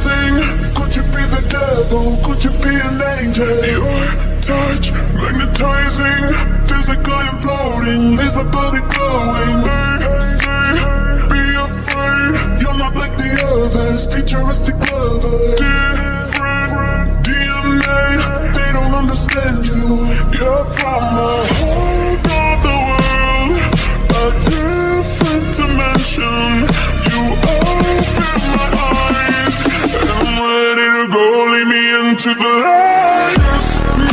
sing? Could you be the devil? Could you be an angel? Your touch, magnetizing, physically floating, leaves my body glowing. They say, be afraid, you're not like the others, futuristic lovers. Different DNA, they don't understand you. You're from a whole other world, a different dimension. You open my eyes, and I'm ready to go, lead me into the light. Just